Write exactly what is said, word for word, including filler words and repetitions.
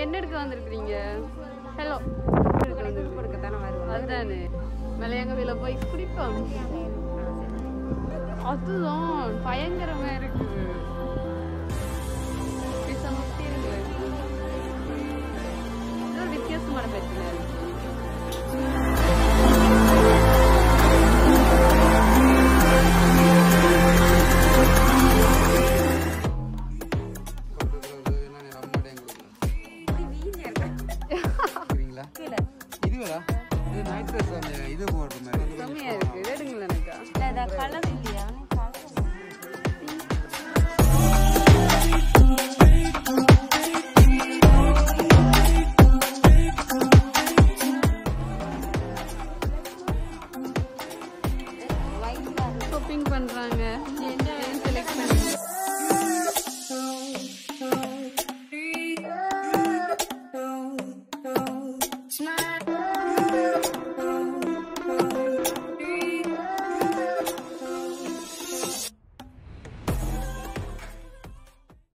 என்ன எடுக்க வந்திருக்கீங்க? ஹலோ அதுதானே மலையங்க வீல போய் குடிப்போம். அதுதான் பயங்கரமா இருக்கு. வித்தியாசமான பிரச்சனை இருக்கு. இது நைட் ட்ரெஸ் இது போடுற மாதிரி கம்மியா இருக்கு. எடுங்களா எனக்கு. கலர்